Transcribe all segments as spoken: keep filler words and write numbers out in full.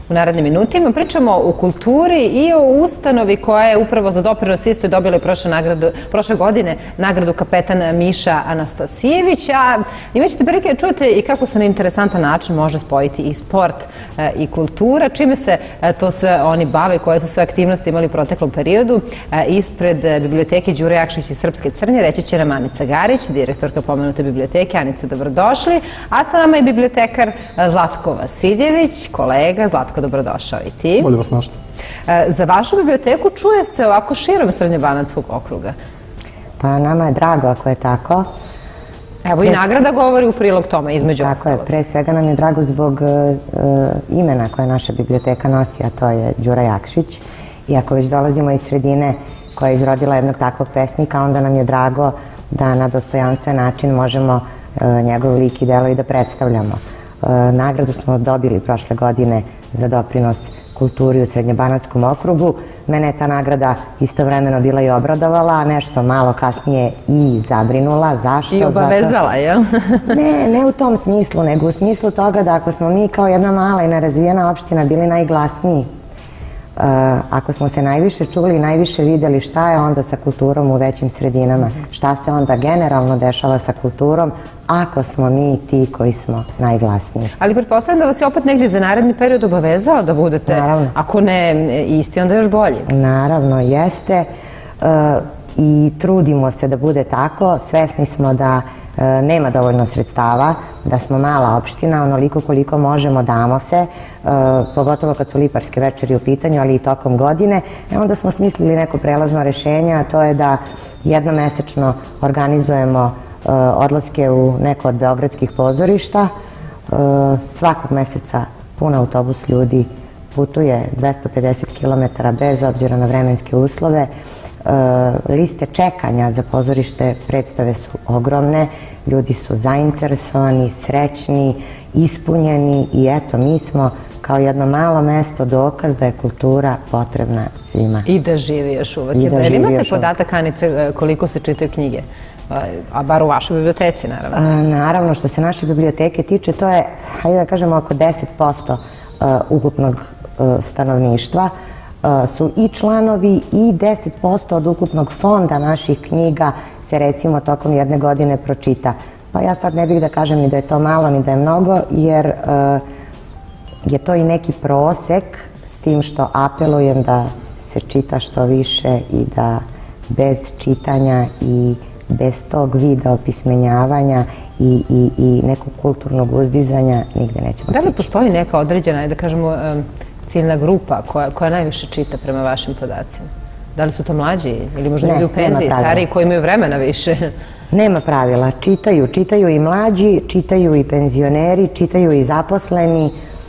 u narednim minutima. Pričamo o kulturi i o ustanovi koja je upravo za doprinos isto dobila prošle godine nagradu kapetan Miša Anastasijević. A imat ćete prilike da čujete i kako se na interesantan način može spojiti i sport i kultura, čime se to sve oni bave, koje su sve aktivnosti imali u proteklom periodu. Ispred biblioteke Đure Jakšić i Srpske Crnje reći će nam Anica Garić, direktorka pomenute biblioteke. Anica, dobrodošli. A sa nama je bibliotekar Zlatko Vasiljević, kolega. Zlatko, dobrodošao i ti. Bolje vas našli. Za vašu biblioteku čuje se ovako širom Srednjobanatskog okruga. Pa nama je drago ako je tako. Evo i nagrada govori u prilog tome, između ostalog. Tako je, pre svega nam je drago zbog imena koje naša biblioteka nosi, a to je Đura Jakšić. I ako već dolazimo iz sredine koja je izrodila jednog takvog pesnika, onda nam je drago da na dostojanstven način možemo njegov lik i delo i da predstavljamo. Nagradu smo dobili prošle godine za doprinos kulturi u Srednjobanatskom okrugu. Mene je ta nagrada istovremeno bila i obradovala, a nešto malo kasnije i zabrinula. Zašto? I obavezala, jel? Ne, ne u tom smislu, nego u smislu toga da ako smo mi kao jedna mala i nerazvijena opština bili najglasniji, ako smo se najviše čuli i najviše videli šta je onda sa kulturom u većim sredinama, šta se onda generalno dešava sa kulturom, ako smo mi ti koji smo najglasniji. Ali pretpostavljam da vas je opet negdje za naredni period obavezala da budete, ako ne isti, onda još bolji. Naravno, jeste. I trudimo se da bude tako. Svesni smo da nema dovoljno sredstava, da smo mala opština, onoliko koliko možemo damo se, pogotovo kad su liparske večeri u pitanju, ali i tokom godine. E onda smo smislili neko prelazno rešenje, a to je da jednomesečno organizujemo odlaske u neko od beogradskih pozorišta. Svakog meseca pun autobus ljudi putuje dvesta pedeset kilometara bez obzira na vremenske uslove. Liste čekanja za pozorište predstave su ogromne, ljudi su zainteresovani, srećni, ispunjeni i eto, mi smo kao jedno malo mesto dokaz da je kultura potrebna svima. I da živi još uvek. Jel imate podatak, Anice, koliko se čitaju knjige? A bar u vašoj biblioteci, naravno. Naravno, što se naše biblioteke tiče, to je, hajde da kažemo, oko deset posto ukupnog stanovništva su i članovi i deset posto od ukupnog fonda naših knjiga se recimo tokom jedne godine pročita. Pa ja sad ne bih da kažem ni da je to malo ni da je mnogo, jer je to i neki prosek, s tim što apelujem da se čita što više i da bez čitanja i bez tog vida opismenjavanja i nekog kulturnog uzdizanja nigde nećemo stići. Da li postoji neka određena, da kažemo, ciljna grupa koja najviše čita prema vašim podacima? Da li su to mlađi ili možda ljudi u penziji, stariji koji imaju vremena više? Nema pravila. Čitaju. Čitaju i mlađi, čitaju i penzioneri, čitaju i zaposleni.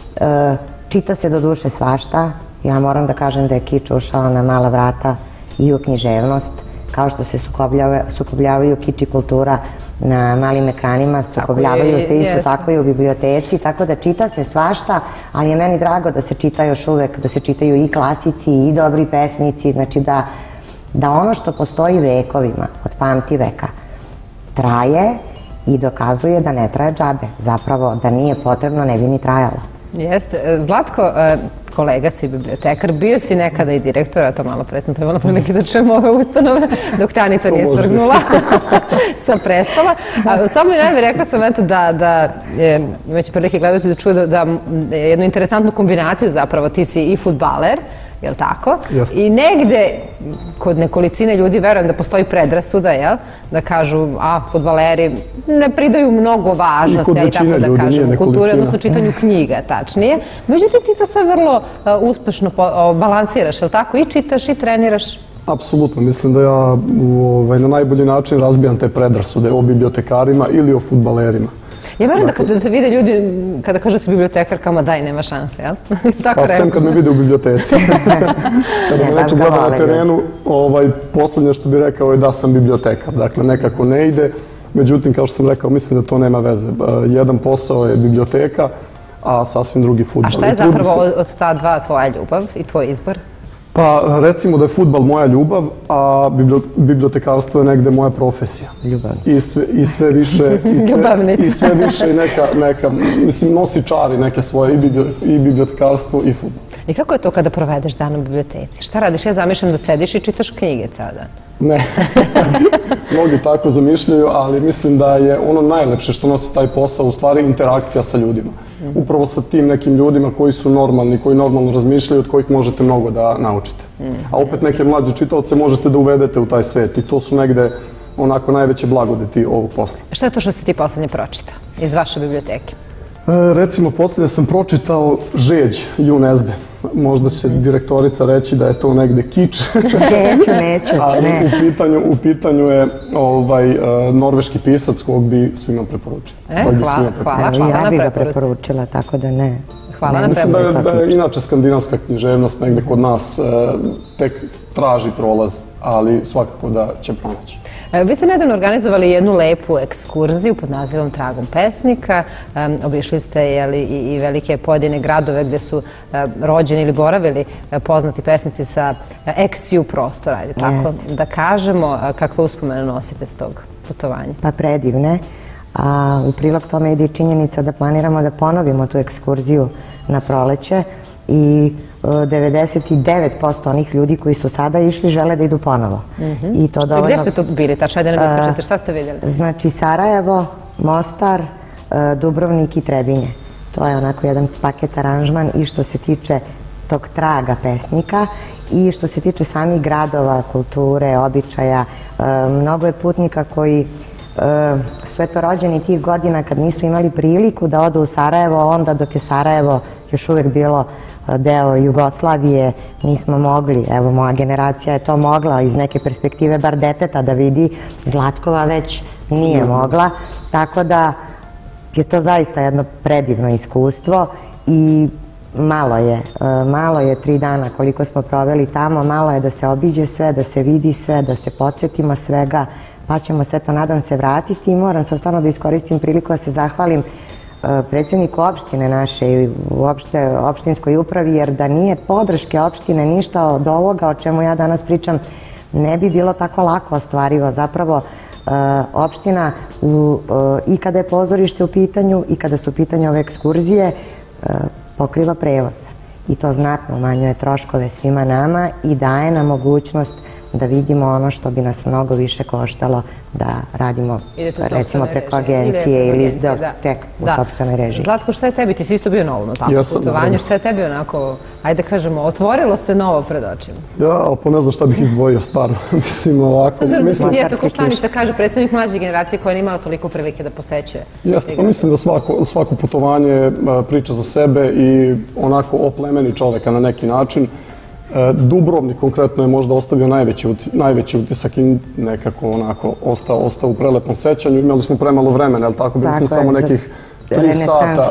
Čita se do duše svašta. Ja moram da kažem da je kič ušao na mala vrata i u književnost. Kao što se sukobljavaju kič i kultura na malim ekranima, sukobljavaju se isto tako i u biblioteci, tako da čita se svašta, ali je meni drago da se čita još uvek, da se čitaju i klasici i dobri pesnici, znači da ono što postoji vekovima, od pamti veka, traje i dokazuje da ne traje džabe. Zapravo, da nije potrebno, ne bi ni trajalo. Jeste. Zlatko, kolega si bibliotekar, bio si nekada i direktor, a to malo pre sam trebala prilike da čujem ove ustanove, dok Tanica nije svrgnula sa prestola. U samoj najavi rekla sam da imaće prilike gledati da čuje da jednu interesantnu kombinaciju zapravo, ti si i fudbaler, je li tako? I negde, kod nekolicine ljudi, verujem da postoji predrasuda, jel? Da kažu, a, fudbaleri ne pridaju mnogo važnosti, ja i tako da kažem, kulturi, odnosno čitanju knjiga, tačnije. Međutim, ti to sve vrlo uspešno balansiraš, je li tako? I čitaš i treniraš. Apsolutno. Mislim da ja na najbolji način razbijam te predrasude o bibliotekarima ili o fudbalerima. Ja verujem da kada se vide ljudi, kada kažu da si bibliotekarkama, daj, nema šanse, jel? Pa sem kad me vide u biblioteci. Kada me neko gleda na terenu, poslednje što bih rekao je da sam bibliotekar. Dakle, nekako ne ide. Međutim, kao što sam rekao, mislim da to nema veze. Jedan posao je biblioteka, a sasvim drugi fudbal. A šta je zapravo od ta dva tvoja ljubav i tvoj izbor? Pa recimo da je fudbal moja ljubav, a bibliotekarstvo je negde moja profesija. Ljubav. I sve, i sve više, i sve, i sve više neka, neka, mislim, nosi čari neke svoje i, biblio, i bibliotekarstvo i fudbal. I kako je to kada provedeš dan u biblioteci? Šta radiš? Ja zamišljam da sediš i čitaš knjige ceo dan. Ne, mnogi tako zamišljaju, ali mislim da je ono najlepše što nosi taj posao u stvari interakcija sa ljudima. Upravo sa tim nekim ljudima koji su normalni, koji normalno razmišljaju, od kojih možete mnogo da naučite. A opet neke mlađe čitaoce možete da uvedete u taj svet i to su negde onako najveće blagodeti ovog posla. Šta je to što si ti poslednje pročitao iz vaše biblioteke? E, recimo, poslednje sam pročitao Žeđ Ju Nezbe. Možda će direktorica reći da je to negde kič. Neću, neću, ali ne. u pitanju, u pitanju je ovaj, uh, norveški pisac kojeg bi svima preporučio. E, hvala, hvala, hvala, hvala ja na bih ga preporuci. preporučila, tako da ne. Hvala na Mislim preporuci. da je, da je inače skandinavska književnost negde kod nas uh, tek traži prolaz, ali svakako da će pronaći. Vi ste nedavno organizovali jednu lepu ekskurziju pod nazivom Tragom pesnika. Um, obišli ste jeli, i, i velike pojedine gradove gde su uh, rođeni ili boravili uh, poznati pesnici sa uh, ex-ju prostora, ajde tako da kažemo. Uh, kakve uspomene nosite s tog putovanja? Pa predivne. A u prilog tome ide i činjenica da planiramo da ponovimo tu ekskurziju na proleće i devedeset devet posto onih ljudi koji su sada išli žele da idu ponovo. I to dovoljno... Gde ste to bili? Tačno, ajde nam ispričate, šta ste vidjeli? Znači Sarajevo, Mostar, Dubrovnik i Trebinje. To je onako jedan paket aranžman i što se tiče tog traga pesnika i što se tiče samih gradova, kulture, običaja. Mnogo je putnika koji su eto rođeni tih godina kad nisu imali priliku da odu u Sarajevo, onda dok je Sarajevo još uvijek bilo deo Jugoslavije, nismo mogli. Evo, moja generacija je to mogla iz neke perspektive bar deteta da vidi. Zlatkova već nije mogla. Tako da je to zaista jedno predivno iskustvo i malo je, malo je tri dana koliko smo proveli tamo, malo je da se obiđe sve, da se vidi sve, da se podsjetimo svega, pa ćemo sve to, nadam se, vratiti i moram sad stvarno da iskoristim priliku da se zahvalim predsjedniku opštine naše i uopšte opštinskoj upravi, jer da nije podrške opštine ništa od ovoga o čemu ja danas pričam ne bi bilo tako lako ostvarivo. Zapravo opština i kada je pozorište u pitanju i kada su u pitanju ove ekskurzije pokriva prevoz i to znatno umanjuje troškove svima nama i daje nam mogućnost da vidimo ono što bi nas mnogo više koštalo da radimo recimo preko agencije ili tek u sopstvenoj režiji. Zlatko, šta je tebi? Ti si isto bio na ovom putovanju. Šta je tebi onako, ajde kažemo, otvorilo se novo pred očima? Ja, pa ne znam šta bih izdvojio stvarno. Mislim ovako... Eto, ko Štanica kaže, predstavnik mlađe generacije koja nije imala toliko prilike da posećuje. Jeste, pa mislim da svako putovanje priča za sebe i onako oplemeni čoveka na neki način. Dubrovnik konkretno je možda ostavio najveći utisak i nekako onako ostao u prelepnom sećanju. Imali smo premalo vremena, ali tako, bili smo samo nekih tri sata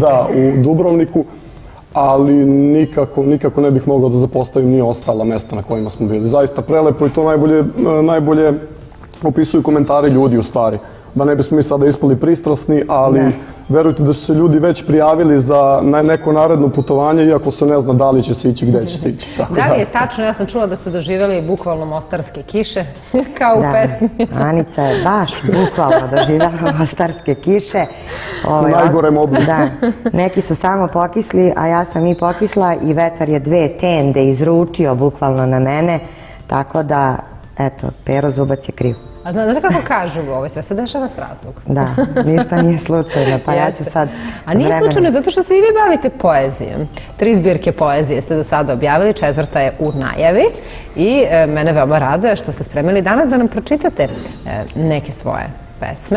u Dubrovniku, ali nikako ne bih mogao da zapostavim ni ostala mesta na kojima smo bili. Zaista prelepo i to najbolje opisuju komentari ljudi u stvari. Da ne bismo mi sada ispali pristrasni, ali verujte da su se ljudi već prijavili za neko naredno putovanje, iako se ne zna da li će se ići, gde će se ići. Da li je tačno? Ja sam čula da ste doživjeli bukvalno mostarske kiše, kao u pesmi. Da, Anica je baš bukvalno doživjela mostarske kiše. U najgorem obliku. Da, neki su samo pokisli, a ja sam i pokisla i vetar je dve tende izručio bukvalno na mene, tako da, eto, Pero Zubac je kriv. A znate kako kažu, ovo sve se dešava s razlogom. Da, ništa nije slučajno, pa ja ću sad... A nije slučajno zato što se i vi bavite poezijom. Tri zbirke poezije ste do sada objavili, četvrta je u najavi i mene veoma raduje što ste spremili danas da nam pročitate neke svoje pesme.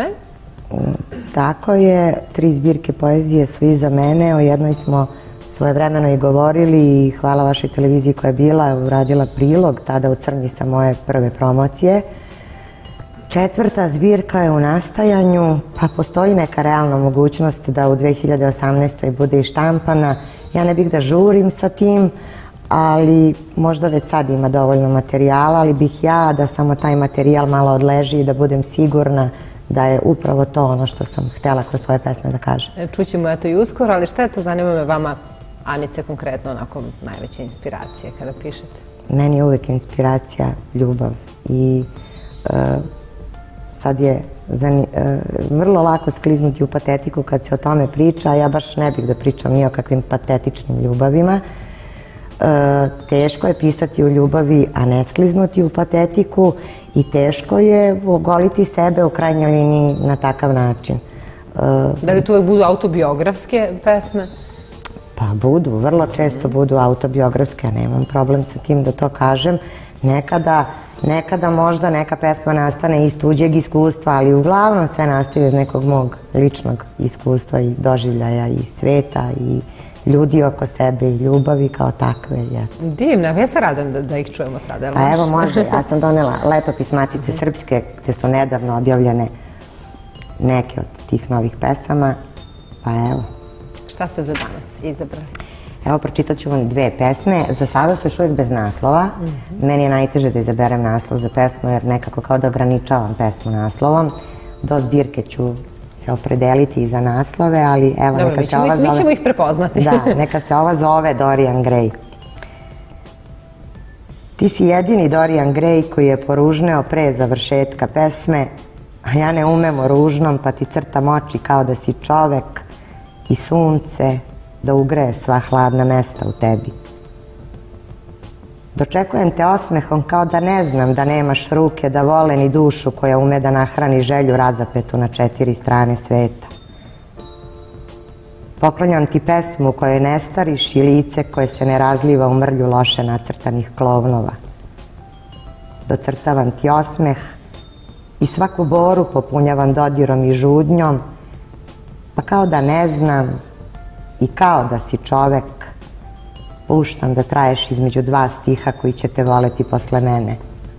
Tako je, tri zbirke poezije su iza mene, o jednoj smo svojevremeno i govorili i hvala vašoj televiziji koja je bila, uradila prilog tada u crnji sa moje prve promocije. Četvrta zbirka je u nastajanju, pa postoji neka realna mogućnost da u dve hiljade osamnaestoj bude i štampana. Ja ne bih da žurim sa tim, ali možda već sad ima dovoljno materijala, ali bih ja da samo taj materijal malo odleži i da budem sigurna da je upravo to ono što sam htjela kroz svoje pesme da kažem. Čućemo eto i uskoro, ali šta je to, zanima me vama, Anice, konkretno onako najveća inspiracija kada pišete? meni je uvek inspiracija ljubav i sad je vrlo lako skliznuti u patetiku kad se o tome priča, a ja baš ne bih da pričam ni o kakvim patetičnim ljubavima. Teško je pisati o ljubavi, a ne skliznuti u patetiku i teško je ogoliti sebe u krajnjoj liniji na takav način. Da li to uvek budu autobiografske pesme? Pa budu, vrlo često budu autobiografske, ja nemam problem sa tim da to kažem. Nekada Nekada možda neka pesma nastane iz tuđeg iskustva, ali uglavnom sve nastaje iz nekog mog ličnog iskustva i doživljaja i sveta i ljudi oko sebe i ljubavi kao takve. Divno, ja se radujem da ih čujemo sada. Pa evo može, ja sam donela letopis Matice Srpske gde su nedavno objavljene neke od tih novih pesama, pa evo. Šta ste za danas izabrali? Evo, pročitat ću vam dve pesme. Za sada su još uvijek bez naslova. Meni je najteže da izaberem naslov za pesmu, jer nekako kao da ograničavam pesmu naslovom. Do zbirke ću se opredeliti i za naslove, ali evo, neka se ova zove... Mi ćemo ih prepoznati. Da, neka se ova zove Dorian Gray. Ti si jedini Dorian Gray koji je poružneo pre završetka pesme, a ja ne umem o ružnom, pa ti crtam oči kao da si čovek i sunce, da ugreje sva hladna mesta u tebi. Dočekujem te osmehom kao da ne znam da nemaš ruke da vole ni dušu koja ume da nahrani želju razapetu na četiri strane sveta. Poklanjam ti pesmu u kojoj ne stariš i lice koje se ne razliva u mrlju loše nacrtanih klovnova. Docrtavam ti osmeh i svaku boru popunjavam dodirom i žudnjom, pa kao da ne znam i kao da si čovek, puštam da traješ između dva stiha koji će te voleti posle mene.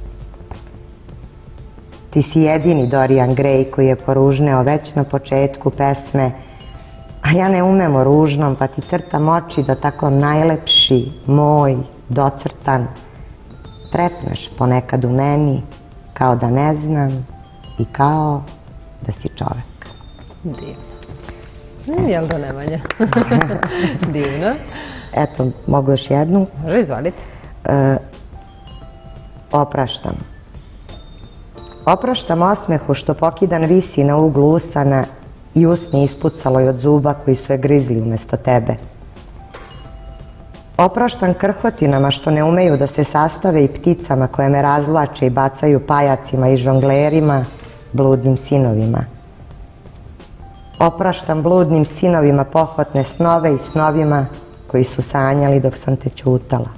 Ti si jedini Dorian Gray koji je poružneo već na početku pesme, a ja ne umem o ružnom, pa ti crtam oči da tako najlepši, moj, docrtan, trepneš ponekad u meni, kao da ne znam i kao da si čovek. Divno. Jel da Nemanja? Divno. Eto, mogu još jednu. Može, izvalite. Opraštam. Opraštam osmehu što pokidan visi na uglu usana i usne ispucalo je od zuba koji su je grizli umesto tebe. Opraštam krhotinama što ne umeju da se sastave i pticama koje me razvlače i bacaju pajacima i žonglerima, bludnim sinovima. Opraštam bludnim sinovima pohotne snove i snovima koji su sanjali dok sam te ćutala.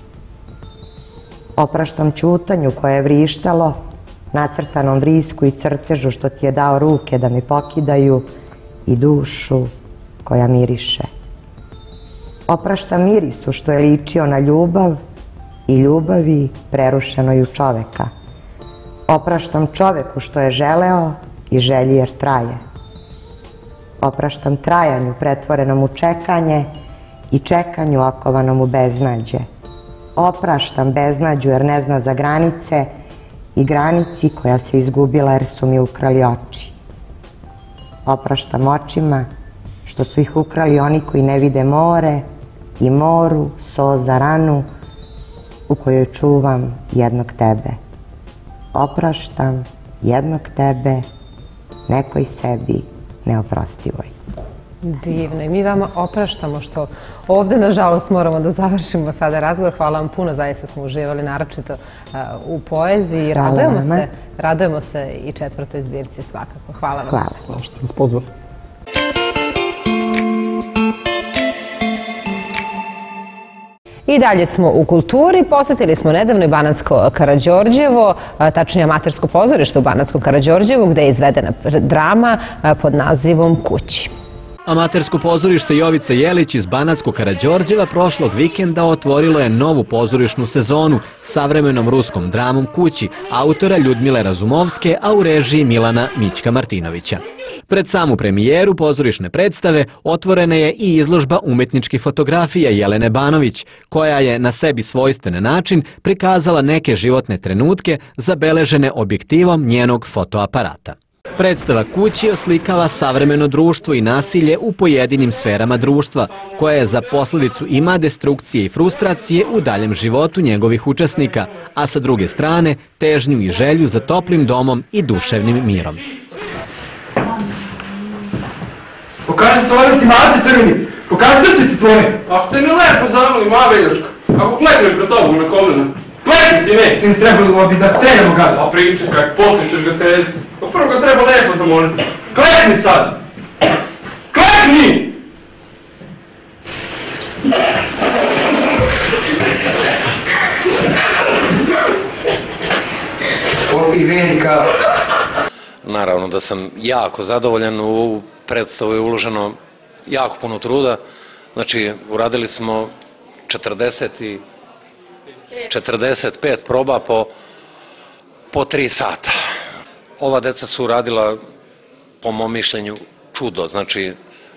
Opraštam ćutanju koje je vrištalo, nacrtanom vrisku i crtežu što ti je dao ruke da mi pokidaju i dušu koja miriše. Opraštam mirisu što je ličio na ljubav i ljubavi prerušenoj u čoveka. Opraštam čoveku što je želeo i želji jer traje. Opraštam trajanju pretvorenom u čekanje i čekanju okovanom u beznađe. Opraštam beznađu jer ne zna za granice i granici koja se izgubila jer su mi ukrali oči. Opraštam očima što su ih ukrali oni koji ne vide more i moru, so za ranu u kojoj čuvam jednog tebe. Opraštam jednog tebe, nekoj sebi neoprostivoj. Divno. I mi vama opraštamo što ovde, nažalost, moramo da završimo sada razgovor. Hvala vam puno, zaista smo uživali naročito u poeziji. Radujemo se, radujemo se i četvrtoj zbirci svakako. Hvala vam. Hvala. Hvala što ste nas pozvali. I dalje smo u kulturi. Posetili smo nedavno i Banatsko Karađorđevo, tačnije amatersko pozorište u Banatsko Karađorđevu, gde je izvedena drama pod nazivom Kući. Amatersko pozorište Jovica Jelić iz Banatskog Karađorđeva prošlog vikenda otvorilo je novu pozorišnu sezonu savremenom ruskom dramom Kući, autora Ljudmile Razumovske, a u režiji Milana Mićka Martinovića. Pred samu premijeru pozorišne predstave otvorena je i izložba umetničkih fotografija Jelene Banović, koja je na sebi svojstven način prikazala neke životne trenutke zabeležene objektivom njenog fotoaparata. Predstava Kući oslikava savremeno društvo i nasilje u pojedinim sferama društva, koje za posledicu ima destrukcije i frustracije u daljem životu njegovih učesnika, a sa druge strane težnju i želju za toplim domom i duševnim mirom. Pokaži se ovaj ultimaci crveni, pokaži srce ti tvoje. Ako te ne lepo zamoli, moja veljačka, ako klekne pred tobom na kolena, klekni si ne. Sin, trebalo bi da streljamo ga. Pa pričaj kak, poslije ćeš ga streljati. Pa prvo ga treba lepo zamoliti. Klekni sad! Klekni! Ovi velika... Naravno da sam jako zadovoljan, u ovu predstavu je uloženo jako puno truda. Znači, uradili smo četrdeset pet proba po tri sata. Ova deca su uradila, po mom mišljenju, čudo. Znači,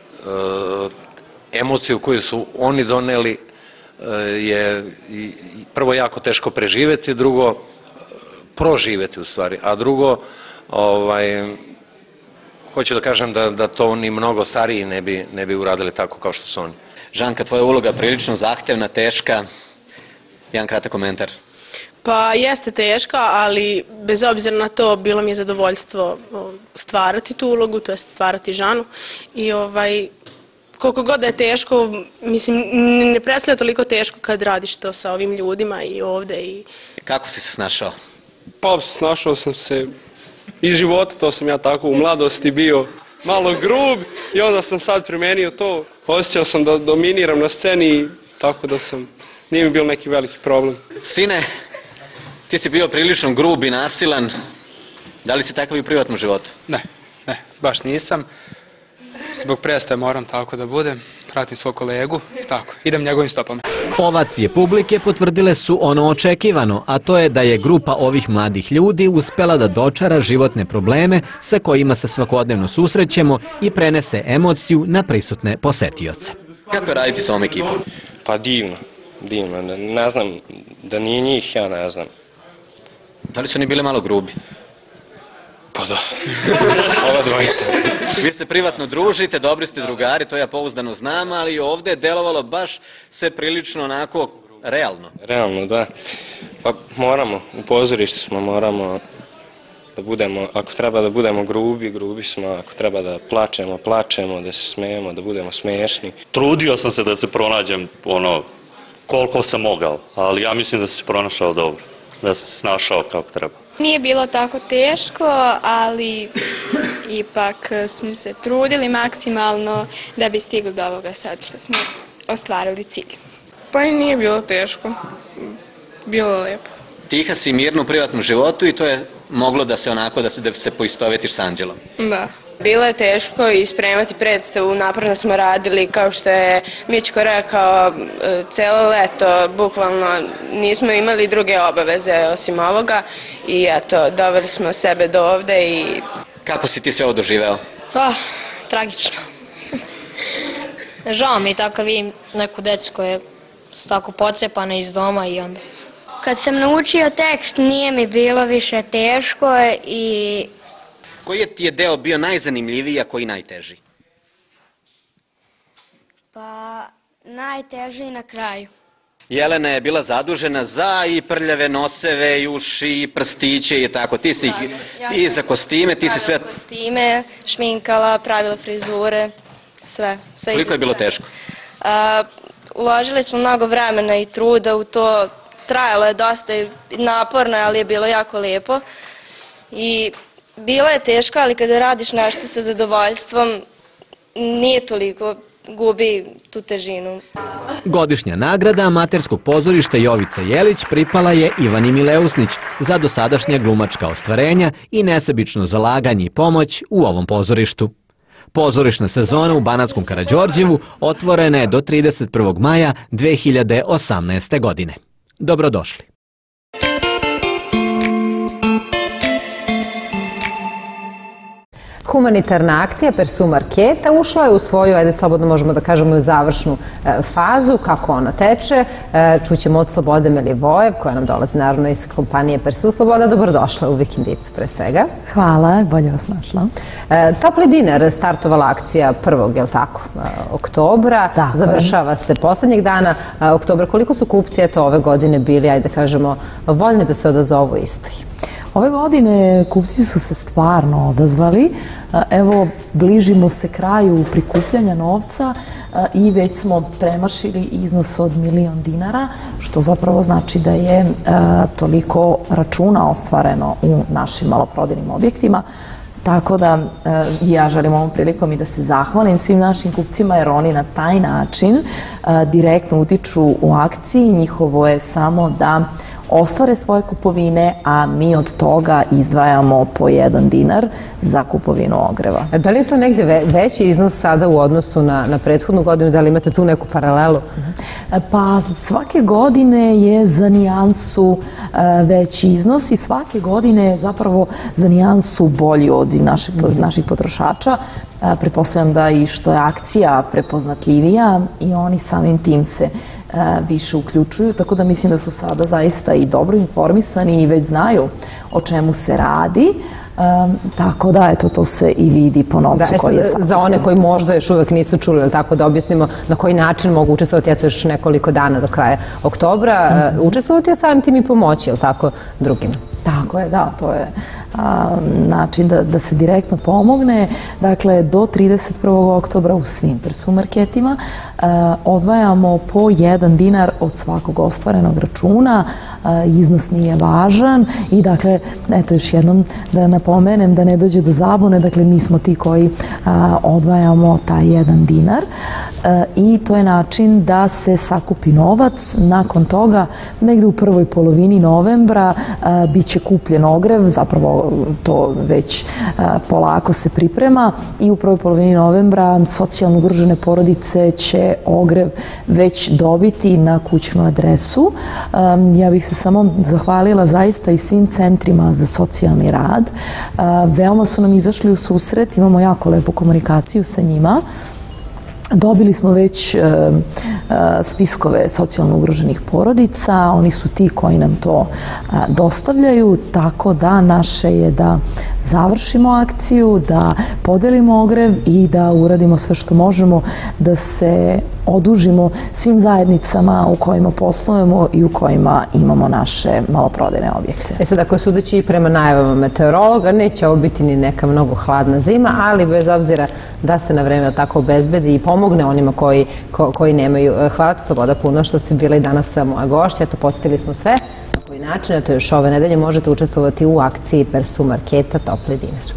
emociju koju su oni doneli je prvo jako teško preživeti, drugo proživeti u stvari, a drugo, hoću da kažem da to oni mnogo stariji ne bi uradili tako kao što su oni. Žanka, tvoja uloga prilično zahtevna, teška. Jedan kratak komentar. Pa jeste teška, ali bez obzira na to bilo mi je zadovoljstvo stvarati tu ulogu, to je stvarati Žanu. I koliko god da je teško, mislim, ne predstavlja toliko teško kad radiš to sa ovim ljudima i ovde. Kako si se snašao? Pa snašao sam se iz života, to sam ja tako u mladosti bio malo grub i onda sam sad primenio to. Osjećao sam da dominiram na sceni, tako da sam, nije mi bilo neki veliki problem. Sine, ti si bio prilično grub i nasilan. Da li si takav i u privatnom životu? Ne, ne, baš nisam. Zbog predstave moram tako da budem. Pratim svog kolegu i tako. Idem njegovim stopama. Ovacije publike potvrdile su ono očekivano, a to je da je grupa ovih mladih ljudi uspela da dočara životne probleme sa kojima se svakodnevno susrećemo i prenese emociju na prisutne posetioce. Kako je raditi sa ovom ekipom? Pa divno, divno. Ne znam, da nije njih, ja ne znam. Da li su oni bili malo grubi? Pa da, ova dvojica. Vi se privatno družite, dobri ste drugari, to ja pouzdano znam, ali ovdje je delovalo baš sve prilično onako realno. Realno, da. Pa moramo, u pozorištu smo, moramo da budemo, ako treba da budemo grubi, grubi smo, ako treba da plačemo, plačemo, da se smijemo, da budemo smiješni. Trudio sam se da se pronađem ono koliko sam mogao, ali ja mislim da sam se pronašao dobro, da sam se snašao kako treba. Nije bilo tako teško, ali ipak smo se trudili maksimalno da bi stigli do ovoga sad što smo ostvarili cilj. Pa i nije bilo teško, bilo je lepo. Tiha si mirno u privatnom životu i to je moglo da se onako, da se poistovetiš s anđelom. Da. Bilo je teško i spremati predstavu, naporno smo radili, kao što je Mićko rekao, celo leto, bukvalno nismo imali druge obaveze osim ovoga i eto, doveli smo sebe do ovde i... Kako si ti sve ovo doživeo? Pa, tragično. Žao mi je tako kad vidim neku decu koja je tako pocepana iz doma i onda... Kad sam naučio tekst nije mi bilo više teško i... Koji ti je deo bio najzanimljiviji, a koji najteži? Pa, najteži na kraju. Jelena je bila zadužena za i prljave noseve, i uši, i prstiće i tako. Ti si i za kostime, ti si sve... Pravila kostime, šminkala, pravila frizure, sve. Koliko je bilo teško? Uložili smo mnogo vremena i truda u to. Trajalo je dosta naporno, ali je bilo jako lepo. I... Bilo je teško, ali kada radiš nešto sa zadovoljstvom, nije toliko, gubi tu težinu. Godišnja nagrada amaterskog pozorišta Jovica Jelić pripala je Ivani Mileusnić za dosadašnja glumačka ostvarenja i nesebično zalaganje i pomoć u ovom pozorištu. Pozorišna sezona u Banatskom Karađorđevu otvorena je do trideset prvog maja dve hiljade osamnaeste. godine. Dobrodošli. Humanitarna akcija Persu marketa ušla je u svoju, ajde slobodno možemo da kažemo, u završnu fazu. Kako ona teče, čućemo od Slobode Milivojev, koja nam dolazi naravno iz kompanije Persu. Sloboda, dobrodošla u Vikendicu pre svega. Hvala, bolje vas našla. Topli dinar, startovala akcija prvog, je li tako, oktobra. Završava se poslednjeg dana oktobra. Koliko su kupci eto ove godine bili, ajde da kažemo, voljni da se odazovu istoj? Ove godine kupci su se stvarno odazvali. Evo, bližimo se kraju prikupljanja novca i već smo premašili iznos od milion dinara, što zapravo znači da je toliko računa ostvareno u našim maloprodajnim objektima. Tako da ja želim ovom prilikom i da se zahvalim svim našim kupcima, jer oni na taj način direktno utiču u akciji. Njihovo je samo da ostvare svoje kupovine, a mi od toga izdvajamo po jedan dinar za kupovinu ogreva. Da li je to negde veći iznos sada u odnosu na prethodnu godinu? Da li imate tu neku paralelu? Pa svake godine je za nijansu veći iznos i svake godine je zapravo za nijansu bolji odziv naših potrošača. Pretpostavljam da i što je akcija prepoznatljivija i oni samim tim se više uključuju, tako da mislim da su sada zaista i dobro informisani i već znaju o čemu se radi. Tako da, eto, to se i vidi po novcu koji je sakupljen. Za one koji možda još uvek nisu čuli, tako da objasnimo na koji način mogu učestvovati, eto još nekoliko dana do kraja oktobra, učestvovati, a samim tim i pomoći, je li tako, drugima? Tako je, da, to je način da se direktno pomogne. Dakle, do trideset prvog oktobra u svim Persu marketima odvajamo po jedan dinar od svakog ostvarenog računa. Iznos nije važan i dakle, eto još jednom da napomenem da ne dođe do zabune, dakle mi smo ti koji odvajamo taj jedan dinar i to je način da se sakupi novac. Nakon toga, negde u prvoj polovini novembra bit će kupljen ogrev, zapravo to već polako se priprema i u prvoj polovini novembra socijalno ugrožene porodice će ogrev već dobiti na kućnu adresu. Ja bih se samo zahvalila zaista i svim centrima za socijalni rad. Veoma su nam izašli u susret, imamo jako lepu komunikaciju sa njima. Dobili smo već spiskove socijalno ugroženih porodica, oni su ti koji nam to dostavljaju, tako da naše je da završimo akciju, da podelimo ogrev i da uradimo sve što možemo da se odužimo svim zajednicama u kojima poslujemo i u kojima imamo naše maloprodajne objekte. E sad, ako je sudeći i prema najavama meteorologa, neće ovo biti ni neka mnogo hladna zima, ali bez obzira da se na vreme tako obezbedi i pomogne onima koji nemaju. Hvala ti, Sloboda, puno što si bila i danas moja gošća. Eto, podsjetili smo sve na koji način. Eto, još ove nedelje možete učestvovati u akciji Persu marketa Topli dinar.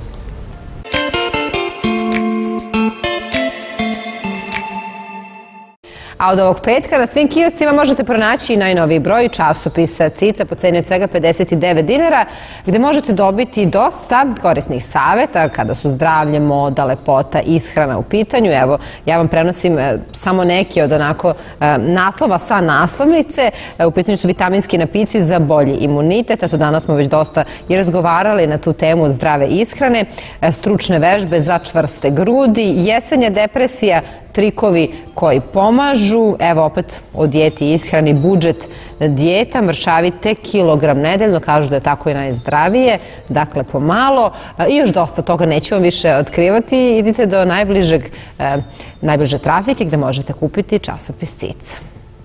A od ovog petka na svim kioscima možete pronaći i najnoviji broj časopisa Cica po ceni od svega pedeset devet dinara, gde možete dobiti dosta korisnih saveta kada su zdravlje, moda, lepota, ishrana u pitanju. Evo, ja vam prenosim samo neki od onako naslova sa naslovnice. U pitanju su vitaminski napici za bolji imunitet. Eto, danas smo već dosta i razgovarali na tu temu zdrave ishrane, stručne vežbe za čvrste grudi, jesenja depresija, trikovi koji pomažu. Evo opet o dijeti i ishrani, budžet dijeta, mršavite kilogram nedeljno, kažu da je tako i najzdravije, dakle pomalo. I još dosta toga neću vam više otkrivati. Idite do najbliže trafike gde možete kupiti časopis Cica.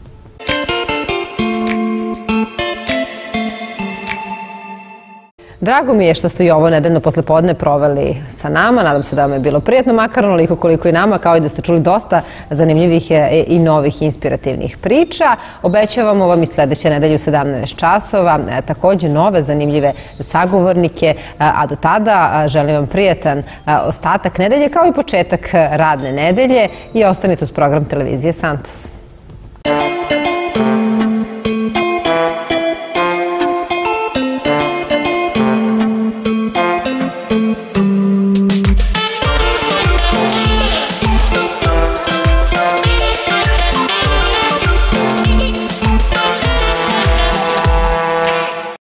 Drago mi je što ste i ovo nedeljno poslepodne proveli sa nama. Nadam se da vam je bilo prijatno, makar onoliko koliko i nama, kao i da ste čuli dosta zanimljivih i novih inspirativnih priča. Obećavamo vam i sledeće nedelje u sedamnaest časova takođe nove zanimljive sagovornike, a do tada želim vam prijatan ostatak nedelje kao i početak radne nedelje i ostanite uz program televizije Santos.